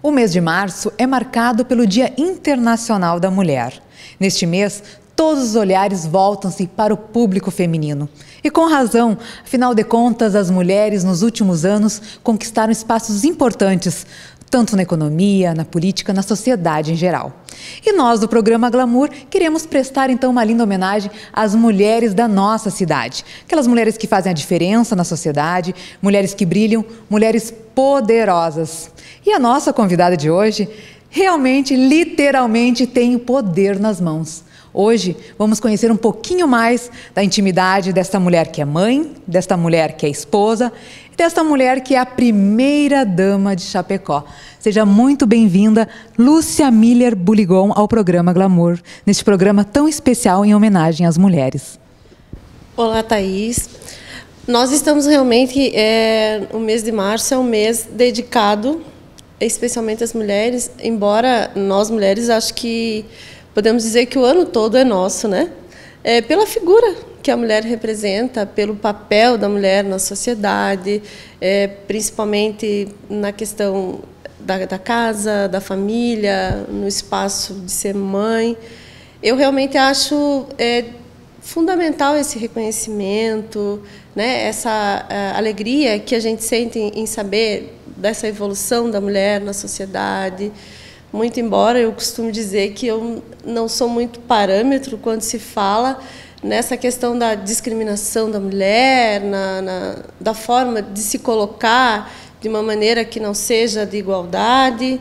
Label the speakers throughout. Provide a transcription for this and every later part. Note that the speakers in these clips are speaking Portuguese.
Speaker 1: O mês de março é marcado pelo Dia Internacional da Mulher. Neste mês, todos os olhares voltam-se para o público feminino. E com razão, afinal de contas, as mulheres nos últimos anos conquistaram espaços importantes, tanto na economia, na política, na sociedade em geral. E nós, do programa Glamour, queremos prestar então uma linda homenagem às mulheres da nossa cidade. Aquelas mulheres que fazem a diferença na sociedade, mulheres que brilham, mulheres poderosas. E a nossa convidada de hoje realmente, literalmente, tem o poder nas mãos. Hoje vamos conhecer um pouquinho mais da intimidade desta mulher que é mãe, desta mulher que é esposa e desta mulher que é a primeira dama de Chapecó. Seja muito bem-vinda, Lúcia Miller Buligon, ao programa Glamour, neste programa tão especial em homenagem às mulheres.
Speaker 2: Olá, Thaís. Nós estamos realmente, o mês de março é um mês dedicado especialmente às mulheres, embora nós mulheres acho que podemos dizer que o ano todo é nosso, né? Pela figura que a mulher representa, pelo papel da mulher na sociedade, principalmente na questão da casa, da família, no espaço de ser mãe. Eu realmente acho fundamental esse reconhecimento, né? Essa alegria que a gente sente em saber dessa evolução da mulher na sociedade. Muito embora eu costume dizer que eu não sou muito parâmetro quando se fala nessa questão da discriminação da mulher, da forma de se colocar de uma maneira que não seja de igualdade,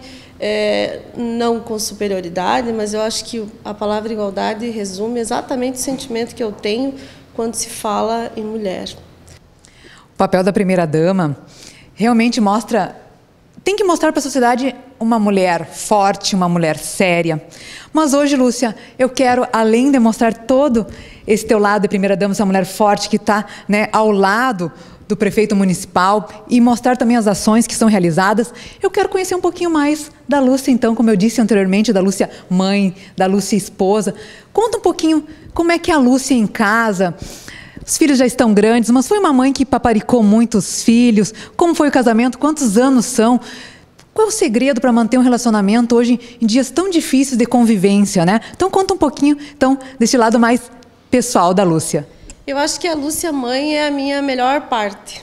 Speaker 2: não com superioridade, mas eu acho que a palavra igualdade resume exatamente o sentimento que eu tenho quando se fala em mulher.
Speaker 1: O papel da primeira-dama realmente tem que mostrar para a sociedade uma mulher forte, uma mulher séria. Mas hoje, Lúcia, eu quero, além de mostrar todo esse teu lado de primeira-dama, essa mulher forte que está, né, ao lado do prefeito municipal e mostrar também as ações que são realizadas, eu quero conhecer um pouquinho mais da Lúcia, então, como eu disse anteriormente, da Lúcia mãe, da Lúcia esposa. Conta um pouquinho como é que é a Lúcia em casa. Os filhos já estão grandes, mas foi uma mãe que paparicou muitos filhos. Como foi o casamento? Quantos anos são? Qual é o segredo para manter um relacionamento hoje em dias tão difíceis de convivência, né? Então conta um pouquinho então, desse lado mais pessoal da Lúcia.
Speaker 2: Eu acho que a Lúcia mãe é a minha melhor parte.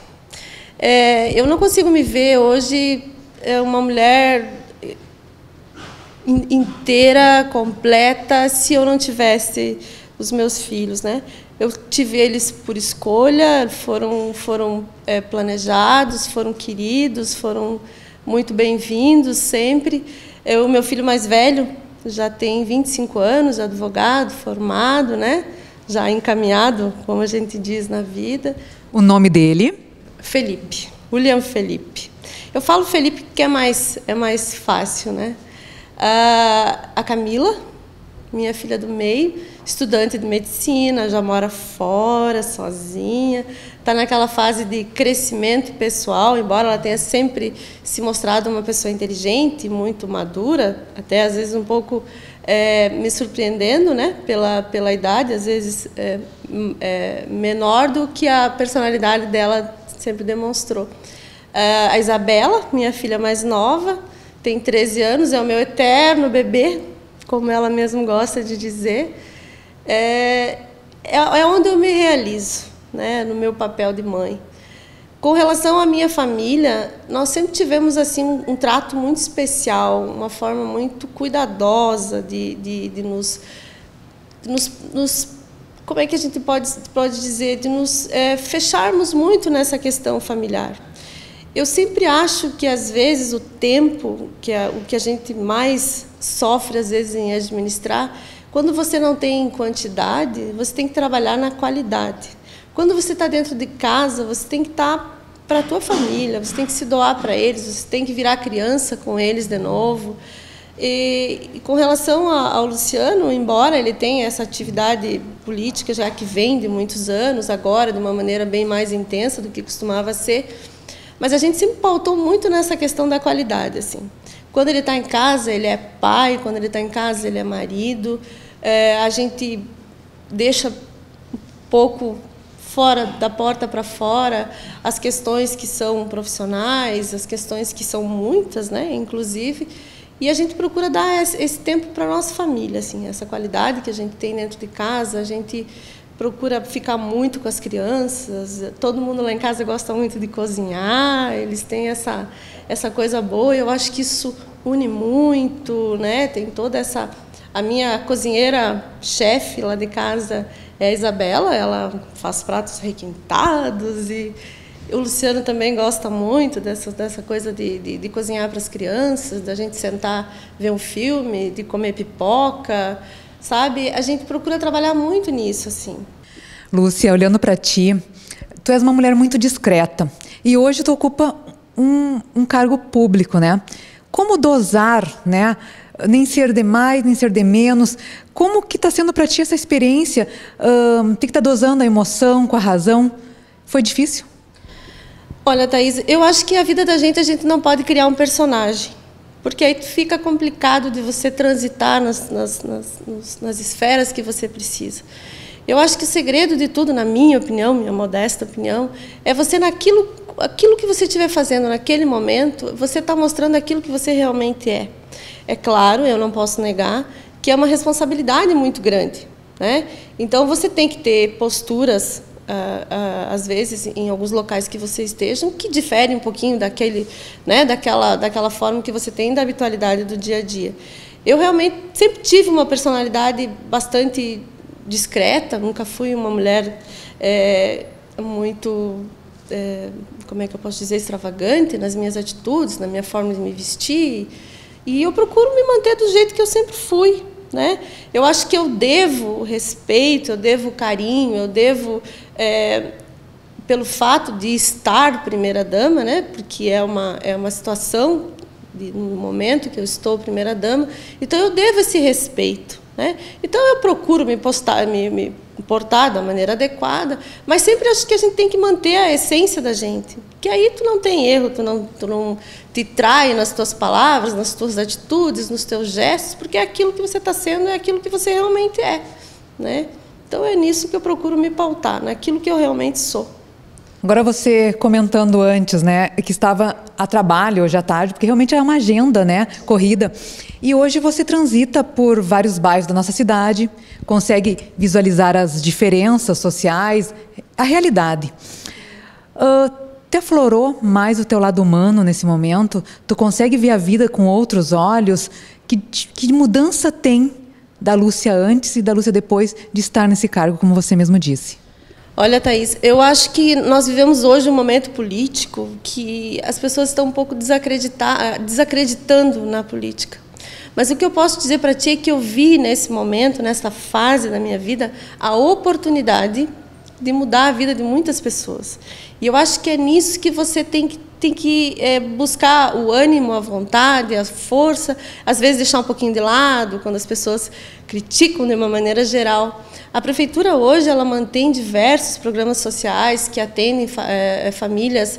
Speaker 2: Eu não consigo me ver hoje uma mulher inteira, completa, se eu não tivesse os meus filhos, né? Eu tive eles por escolha, foram planejados, foram queridos, foram muito bem-vindos sempre. O meu filho mais velho já tem 25 anos, advogado, formado, né? Já encaminhado, como a gente diz na vida.
Speaker 1: O nome dele?
Speaker 2: Felipe, William Felipe. Eu falo Felipe porque é mais fácil, né? A Camila, minha filha do meio, estudante de medicina, já mora fora, sozinha, está naquela fase de crescimento pessoal, embora ela tenha sempre se mostrado uma pessoa inteligente, muito madura, até às vezes um pouco me surpreendendo, né, pela idade, às vezes menor do que a personalidade dela sempre demonstrou. A Isabela, minha filha mais nova, tem 13 anos, é o meu eterno bebê, como ela mesma gosta de dizer. É onde eu me realizo, né, no meu papel de mãe. Com relação à minha família, nós sempre tivemos assim um trato muito especial, uma forma muito cuidadosa de nos como é que a gente pode dizer, de nos fecharmos muito nessa questão familiar. Eu sempre acho que, às vezes, o tempo, o que a gente mais sofre, às vezes, em administrar, quando você não tem quantidade, você tem que trabalhar na qualidade. Quando você está dentro de casa, você tem que estar para a tua família, você tem que se doar para eles, você tem que virar criança com eles de novo. E com relação ao Luciano, embora ele tenha essa atividade política já que vem de muitos anos, agora de uma maneira bem mais intensa do que costumava ser, mas a gente sempre pautou muito nessa questão da qualidade, assim. Quando ele está em casa, ele é pai, quando ele está em casa, ele é marido. A gente deixa um pouco fora da porta para fora, as questões que são profissionais, as questões que são muitas, né, inclusive, e a gente procura dar esse tempo para a nossa família, assim, essa qualidade que a gente tem dentro de casa, a gente procura ficar muito com as crianças, todo mundo lá em casa gosta muito de cozinhar, eles têm essa coisa boa, eu acho que isso une muito, né, tem toda essa... A minha cozinheira-chefe lá de casa é a Isabela, ela faz pratos requintados e o Luciano também gosta muito dessa coisa de cozinhar para as crianças, da gente sentar, ver um filme, de comer pipoca, sabe? A gente procura trabalhar muito nisso, assim.
Speaker 1: Lúcia, olhando para ti, tu és uma mulher muito discreta e hoje tu ocupa um cargo público, né? Como dosar, né? Nem ser de mais, nem ser de menos. Como que está sendo para ti essa experiência? Tem que estar dosando a emoção com a razão. Foi difícil?
Speaker 2: Olha, Thaís, eu acho que a vida da gente, a gente não pode criar um personagem. Porque aí fica complicado de você transitar nas esferas que você precisa. Eu acho que o segredo de tudo, na minha opinião, minha modesta opinião, é você, aquilo que você estiver fazendo naquele momento, você está mostrando aquilo que você realmente é. É claro, eu não posso negar, que é uma responsabilidade muito grande, né? Então, você tem que ter posturas, às vezes, em alguns locais que você estejam, que diferem um pouquinho daquela forma que você tem da habitualidade do dia a dia. Eu realmente sempre tive uma personalidade bastante discreta, nunca fui uma mulher muito, como é que eu posso dizer, extravagante nas minhas atitudes, na minha forma de me vestir. E eu procuro me manter do jeito que eu sempre fui, né? Eu acho que eu devo respeito, eu devo carinho, eu devo, pelo fato de estar primeira-dama, né? Porque é uma situação, no momento que eu estou primeira-dama, então eu devo esse respeito, né? Então eu procuro me portar da maneira adequada, mas sempre acho que a gente tem que manter a essência da gente, que aí tu não tem erro, tu não te trai nas tuas palavras, nas tuas atitudes, nos teus gestos, porque é aquilo que você está sendo, é aquilo que você realmente é, né? Então é nisso que eu procuro me pautar, naquilo que eu realmente sou.
Speaker 1: Agora você comentando antes, né, que estava a trabalho hoje à tarde, porque realmente é uma agenda, né, corrida. E hoje você transita por vários bairros da nossa cidade, consegue visualizar as diferenças sociais, a realidade. Te aflorou mais o teu lado humano nesse momento? Tu consegue ver a vida com outros olhos? Que mudança tem da Lúcia antes e da Lúcia depois de estar nesse cargo, como você mesmo disse?
Speaker 2: Olha, Thaís, eu acho que nós vivemos hoje um momento político que as pessoas estão um pouco desacreditando na política. Mas o que eu posso dizer para ti é que eu vi nesse momento, nessa fase da minha vida, a oportunidade de mudar a vida de muitas pessoas. E eu acho que é nisso que você tem que buscar o ânimo, a vontade, a força, às vezes deixar um pouquinho de lado, quando as pessoas criticam de uma maneira geral. A Prefeitura hoje ela mantém diversos programas sociais que atendem famílias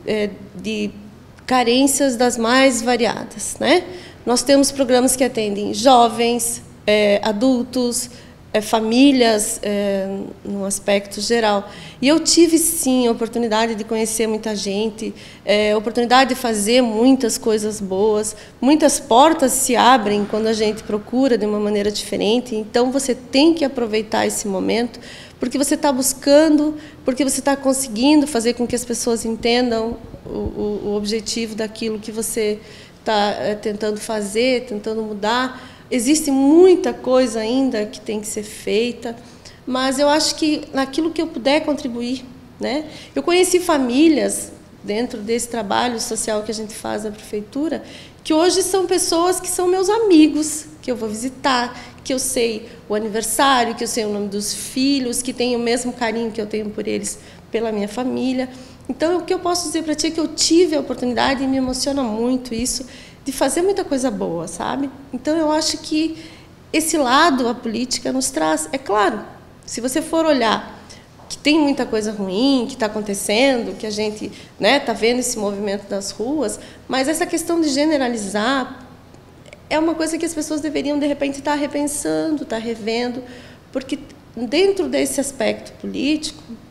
Speaker 2: de carências das mais variadas, né? Nós temos programas que atendem jovens, adultos, famílias, no aspecto geral. E eu tive, sim, a oportunidade de conhecer muita gente, a oportunidade de fazer muitas coisas boas, muitas portas se abrem quando a gente procura de uma maneira diferente, então você tem que aproveitar esse momento, porque você está buscando, porque você está conseguindo fazer com que as pessoas entendam o objetivo daquilo que você está tentando fazer, tentando mudar. Existe muita coisa ainda que tem que ser feita, mas eu acho que naquilo que eu puder contribuir, né? Eu conheci famílias dentro desse trabalho social que a gente faz na Prefeitura, que hoje são pessoas que são meus amigos, que eu vou visitar, que eu sei o aniversário, que eu sei o nome dos filhos, que têm o mesmo carinho que eu tenho por eles, pela minha família. Então, o que eu posso dizer para ti é que eu tive a oportunidade, e me emociona muito isso, de fazer muita coisa boa, sabe? Então, eu acho que esse lado a política nos traz. É claro, se você for olhar que tem muita coisa ruim que está acontecendo, que a gente está vendo esse movimento nas ruas, mas essa questão de generalizar é uma coisa que as pessoas deveriam, de repente, estar repensando, estar revendo, porque dentro desse aspecto político,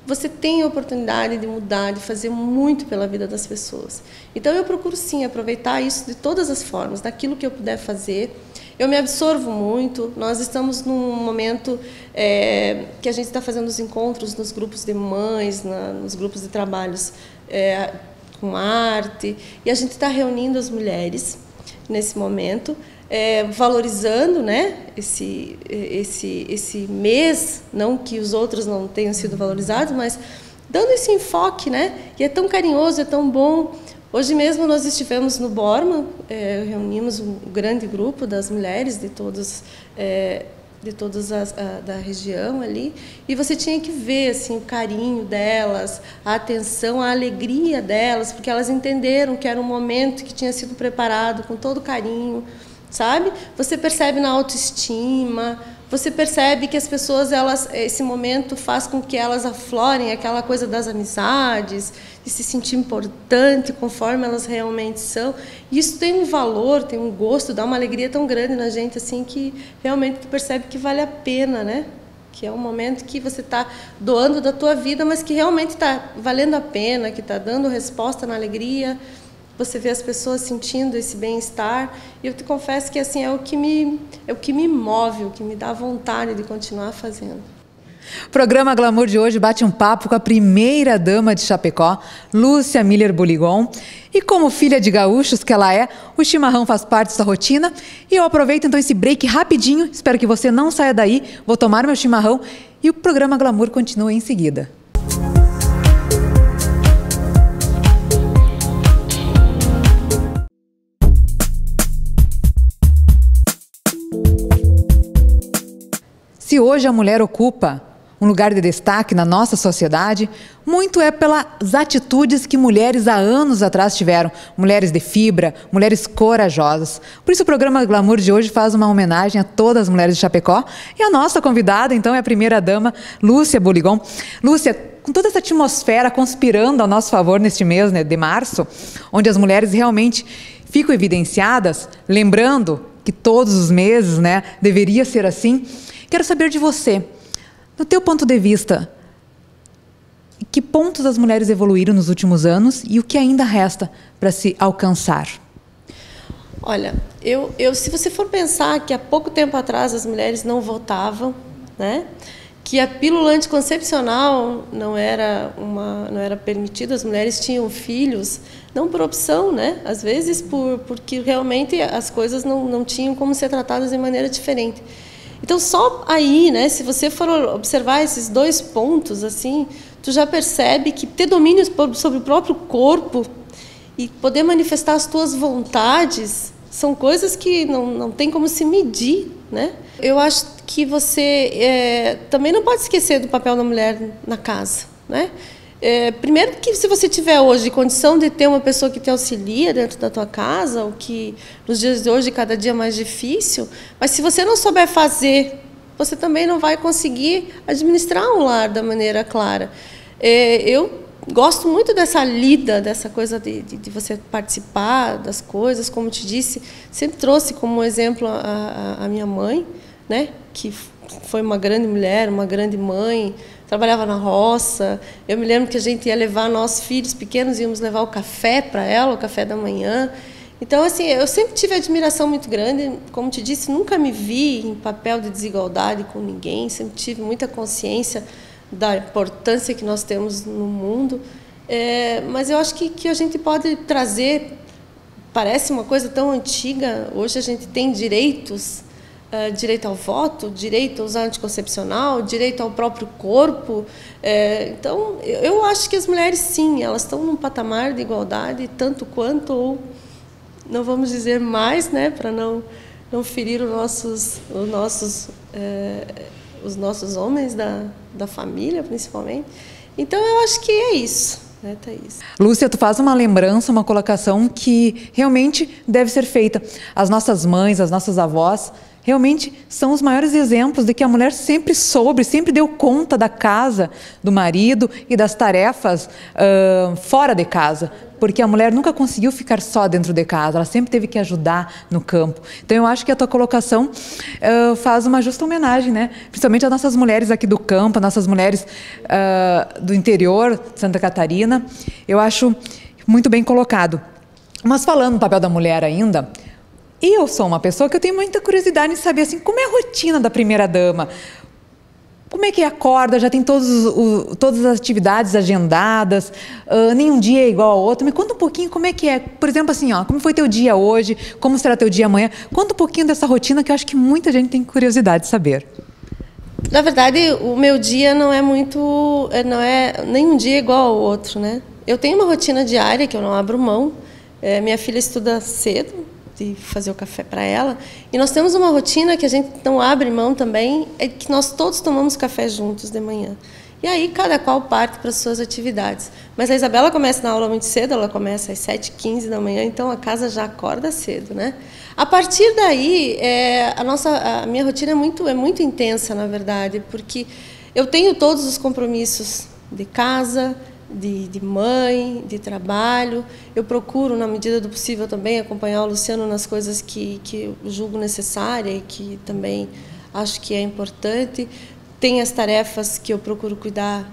Speaker 2: você tem a oportunidade de mudar, de fazer muito pela vida das pessoas. Então, eu procuro, sim, aproveitar isso de todas as formas, daquilo que eu puder fazer. Eu me absorvo muito. Nós estamos num momento que a gente está fazendo os encontros nos grupos de mães, nos grupos de trabalhos com arte, e a gente está reunindo as mulheres nesse momento, valorizando, né, esse mês, não que os outros não tenham sido valorizados, mas dando esse enfoque, né, e é tão carinhoso, é tão bom. Hoje mesmo nós estivemos no Borman, reunimos um grande grupo das mulheres de todas da região ali, e você tinha que ver assim, o carinho delas, a atenção, a alegria delas, porque elas entenderam que era um momento que tinha sido preparado com todo carinho, sabe? Você percebe na autoestima, você percebe que as pessoas, esse momento faz com que elas aflorem aquela coisa das amizades, de se sentir importante conforme elas realmente são. E isso tem um valor, tem um gosto, dá uma alegria tão grande na gente, assim, que realmente tu percebe que vale a pena, né? Que é um momento que você está doando da tua vida, mas que realmente está valendo a pena, que está dando resposta na alegria. Você vê as pessoas sentindo esse bem-estar, e eu te confesso que assim é o que me move, o que me dá vontade de continuar fazendo.
Speaker 1: O programa Glamour de hoje bate um papo com a primeira-dama de Chapecó, Lúcia Miller Boligon. E como filha de gaúchos que ela é, o chimarrão faz parte da sua rotina. E eu aproveito então esse break rapidinho, espero que você não saia daí, vou tomar meu chimarrão e o programa Glamour continua em seguida. Se hoje a mulher ocupa um lugar de destaque na nossa sociedade, muito é pelas atitudes que mulheres há anos atrás tiveram, mulheres de fibra, mulheres corajosas. Por isso o programa Glamour de hoje faz uma homenagem a todas as mulheres de Chapecó, e a nossa convidada então é a primeira-dama, Lúcia Boligon. Lúcia, com toda essa atmosfera conspirando a nosso favor neste mês, né, de março, onde as mulheres realmente ficam evidenciadas, lembrando que todos os meses, né, deveria ser assim, quero saber de você, no teu ponto de vista, que pontos as mulheres evoluíram nos últimos anos e o que ainda resta para se alcançar?
Speaker 2: Olha, se você for pensar que há pouco tempo atrás as mulheres não votavam, né? Que a pílula anticoncepcional não era permitida, as mulheres tinham filhos, não por opção, né? Às vezes porque realmente as coisas não tinham como ser tratadas de maneira diferente. Então, só aí, né, se você for observar esses dois pontos, assim, tu já percebe que ter domínio sobre o próprio corpo e poder manifestar as tuas vontades são coisas que não tem como se medir, né? Eu acho que você também não pode esquecer do papel da mulher na casa, né? Primeiro que se você tiver hoje condição de ter uma pessoa que te auxilia dentro da tua casa, o que nos dias de hoje cada dia é mais difícil, mas se você não souber fazer, você também não vai conseguir administrar um lar da maneira clara. Eu gosto muito dessa lida, dessa coisa de você participar das coisas, como te disse, sempre trouxe como exemplo a minha mãe, né, que foi uma grande mulher, uma grande mãe, trabalhava na roça. Eu me lembro que a gente ia levar nossos filhos pequenos, íamos levar o café para ela, o café da manhã. Então, assim, eu sempre tive admiração muito grande. Como te disse, nunca me vi em papel de desigualdade com ninguém, sempre tive muita consciência da importância que nós temos no mundo. Mas eu acho que a gente pode trazer, parece uma coisa tão antiga, hoje a gente tem direitos, direito ao voto, direito a usar anticoncepcional, direito ao próprio corpo. Então, eu acho que as mulheres, sim, elas estão num patamar de igualdade, tanto quanto, ou não vamos dizer mais, né, para não ferir os nossos homens da família, principalmente. Então, eu acho que é isso. Thaís.
Speaker 1: Lúcia, tu faz uma lembrança, uma colocação que realmente deve ser feita. As nossas mães, as nossas avós realmente são os maiores exemplos de que a mulher sempre soube, sempre deu conta da casa, do marido e das tarefas fora de casa, porque a mulher nunca conseguiu ficar só dentro de casa, ela sempre teve que ajudar no campo. Então eu acho que a tua colocação faz uma justa homenagem, né? Principalmente às nossas mulheres aqui do campo, às nossas mulheres do interior de Santa Catarina. Eu acho muito bem colocado. Mas falando no papel da mulher ainda, eu sou uma pessoa que eu tenho muita curiosidade em saber assim, como é a rotina da primeira-dama. Como é que acorda? Já tem todas as atividades agendadas, nenhum dia é igual ao outro. Me conta um pouquinho como é que é. Por exemplo, assim, como foi teu dia hoje? Como será teu dia amanhã? Conta um pouquinho dessa rotina que eu acho que muita gente tem curiosidade de saber.
Speaker 2: Na verdade, o meu dia não é nenhum dia igual ao outro, né? Eu tenho uma rotina diária que eu não abro mão. Minha filha estuda cedo, de fazer o café para ela. E nós temos uma rotina que a gente não abre mão também, é que nós todos tomamos café juntos de manhã. E aí cada qual parte para as suas atividades. Mas a Isabela começa na aula muito cedo, ela começa às 7h15 da manhã, então a casa já acorda cedo, né? A partir daí, a minha rotina é muito intensa, na verdade, porque eu tenho todos os compromissos de casa, de mãe, de trabalho. Eu procuro, na medida do possível, também acompanhar o Luciano nas coisas que eu julgo necessária e que também acho que é importante. Tem as tarefas que eu procuro cuidar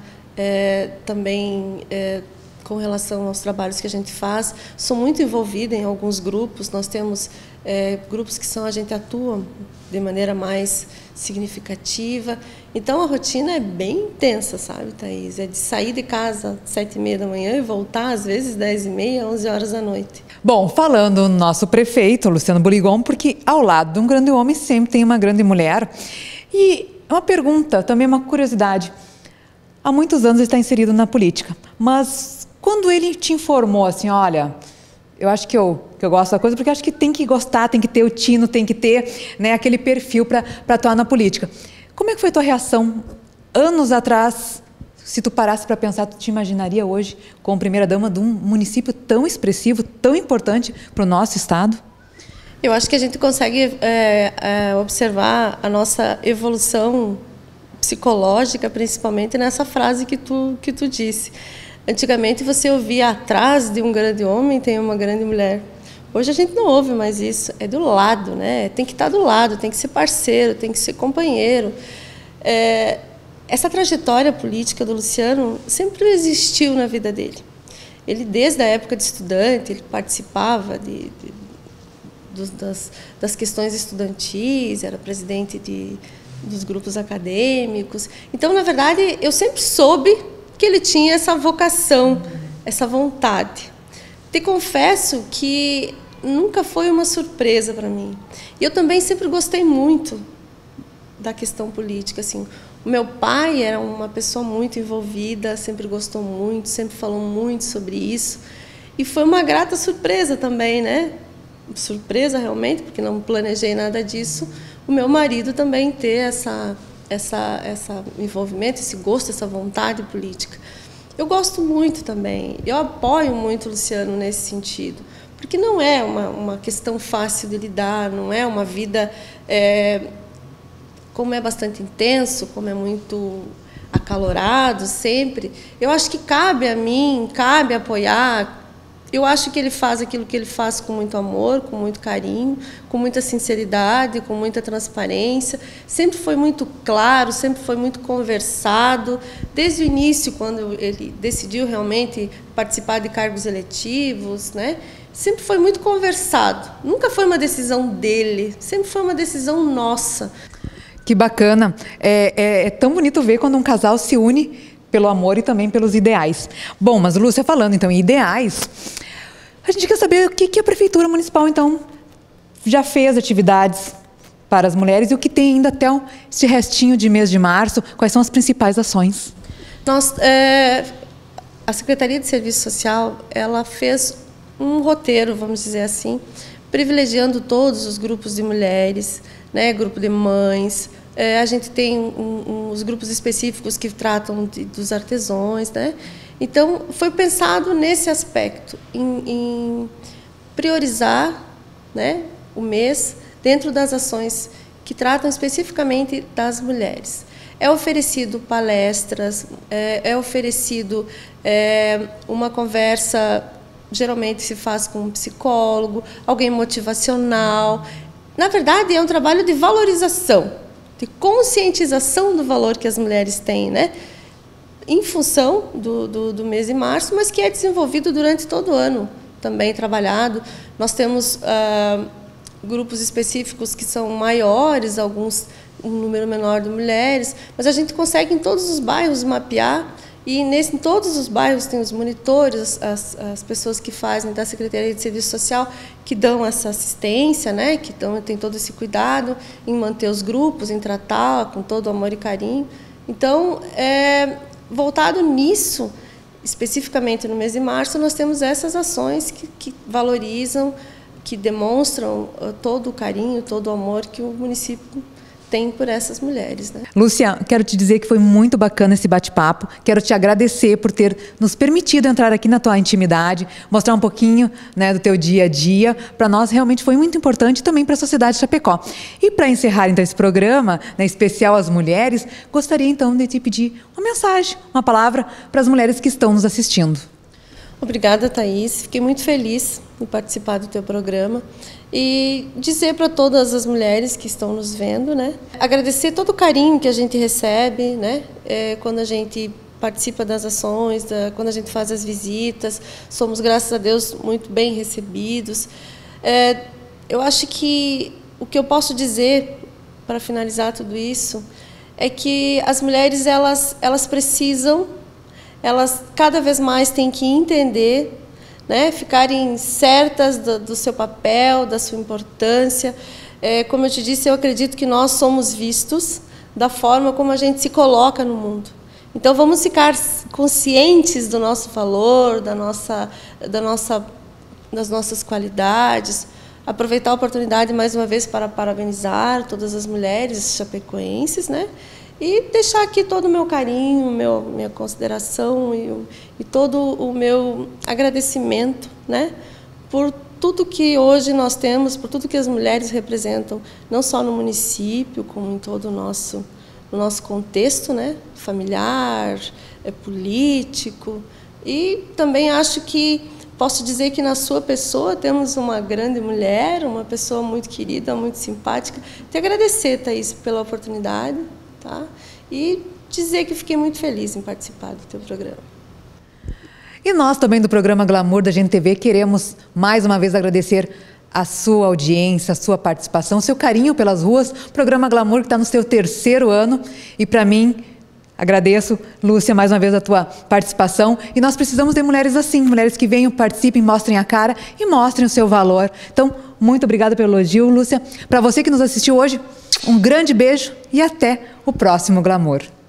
Speaker 2: também com relação aos trabalhos que a gente faz. Sou muito envolvida em alguns grupos. Nós temos grupos que a gente atua de maneira mais significativa. Então, a rotina é bem intensa, sabe, Thaís? É de sair de casa às 7h30 da manhã e voltar, às vezes, 10h30, 11 horas da noite.
Speaker 1: Bom, falando no nosso prefeito, Luciano Burigon, porque ao lado de um grande homem sempre tem uma grande mulher. E uma pergunta, também uma curiosidade. Há muitos anos ele está inserido na política, mas quando ele te informou assim, olha, eu acho que eu gosto da coisa, porque eu acho que tem que gostar, tem que ter o tino, tem que ter, né, aquele perfil para atuar na política. Como é que foi a tua reação anos atrás? Se tu parasse para pensar, tu te imaginaria hoje como primeira-dama de um município tão expressivo, tão importante para o nosso estado?
Speaker 2: Eu acho que a gente consegue observar a nossa evolução psicológica, principalmente nessa frase que tu disse. Antigamente você ouvia atrás de um grande homem tem uma grande mulher. Hoje a gente não ouve mais isso, é do lado, né? Tem que estar do lado, tem que ser parceiro, tem que ser companheiro. Essa trajetória política do Luciano sempre existiu na vida dele. Ele, desde a época de estudante, ele participava das questões estudantis, era presidente dos grupos acadêmicos. Então, na verdade, eu sempre soube que ele tinha essa vocação, essa vontade. Te confesso que nunca foi uma surpresa para mim. E eu também sempre gostei muito da questão política. Assim, o meu pai era uma pessoa muito envolvida, sempre gostou muito, sempre falou muito sobre isso. E foi uma grata surpresa também, né? Surpresa realmente, porque não planejei nada disso. O meu marido também ter esse envolvimento, esse gosto, essa vontade política. Eu gosto muito também, eu apoio muito o Luciano nesse sentido, porque não é uma questão fácil de lidar, não é uma vida, como é bastante intenso, como é muito acalorado sempre, eu acho que cabe a mim, cabe apoiar. Eu acho que ele faz aquilo que ele faz com muito amor, com muito carinho, com muita sinceridade, com muita transparência. Sempre foi muito claro, sempre foi muito conversado. Desde o início, quando ele decidiu realmente participar de cargos eletivos, né? Sempre foi muito conversado. Nunca foi uma decisão dele, sempre foi uma decisão nossa.
Speaker 1: Que bacana. É tão bonito ver quando um casal se une pelo amor e também pelos ideais. Bom, mas Lúcia, falando então em ideais, a gente quer saber o que a Prefeitura Municipal, então, já fez atividades para as mulheres e o que tem ainda até este restinho de mês de março, quais são as principais ações?
Speaker 2: A Secretaria de Serviço Social, ela fez um roteiro, vamos dizer assim, privilegiando todos os grupos de mulheres, né, grupo de mães. A gente tem os grupos específicos que tratam dos artesãos, né? Então, foi pensado nesse aspecto, em priorizar, né, o mês dentro das ações que tratam especificamente das mulheres. É oferecido palestras, é oferecido uma conversa, geralmente se faz com um psicólogo, alguém motivacional. Na verdade, é um trabalho de valorização, de conscientização do valor que as mulheres têm, né? Em função do mês de março, mas que é desenvolvido durante todo o ano, também trabalhado. Nós temos grupos específicos que são maiores, alguns um número menor de mulheres, mas a gente consegue em todos os bairros mapear, e em todos os bairros tem os monitores, as pessoas que fazem da Secretaria de Serviço Social, que dão essa assistência, né, que tem todo esse cuidado em manter os grupos, em tratar com todo amor e carinho. Então, voltado nisso, especificamente no mês de março, nós temos essas ações que valorizam, que demonstram todo o carinho, todo o amor que o município tem por essas mulheres, né?
Speaker 1: Lúcia, quero te dizer que foi muito bacana esse bate-papo. Quero te agradecer por ter nos permitido entrar aqui na tua intimidade, mostrar um pouquinho, né, do teu dia a dia. Para nós realmente foi muito importante e também para a sociedade de Chapecó. E para encerrar então esse programa, né, especial às mulheres, gostaria então de te pedir uma mensagem, uma palavra para as mulheres que estão nos assistindo.
Speaker 2: Obrigada, Thaís. Fiquei muito feliz em participar do teu programa e dizer para todas as mulheres que estão nos vendo, né, agradecer todo o carinho que a gente recebe, né, quando a gente participa das ações, quando a gente faz as visitas, somos, graças a Deus, muito bem recebidos. Eu acho que o que eu posso dizer para finalizar tudo isso é que as mulheres elas precisam, elas cada vez mais têm que entender, né, ficarem certas do seu papel, da sua importância. Como eu te disse, eu acredito que nós somos vistos da forma como a gente se coloca no mundo. Então, vamos ficar conscientes do nosso valor, das nossas qualidades, aproveitar a oportunidade mais uma vez para parabenizar todas as mulheres chapecoenses, né? E deixar aqui todo o meu carinho, minha consideração e todo o meu agradecimento, né, por tudo que hoje nós temos, por tudo que as mulheres representam, não só no município, como em todo o nosso contexto, né, familiar, político. E também acho que posso dizer que na sua pessoa temos uma grande mulher, uma pessoa muito querida, muito simpática. Te agradecer, Thaís, pela oportunidade. Tá? E dizer que fiquei muito feliz em participar do teu programa.
Speaker 1: E nós também do programa Glamour da Gente TV queremos mais uma vez agradecer a sua audiência, a sua participação, o seu carinho pelas ruas. Programa Glamour que está no seu 3º ano e para mim, agradeço, Lúcia, mais uma vez a tua participação. E nós precisamos de mulheres assim, mulheres que venham, participem, mostrem a cara e mostrem o seu valor. Então, muito obrigada pelo elogio, Lúcia. Para você que nos assistiu hoje, um grande beijo e até o próximo Glamour.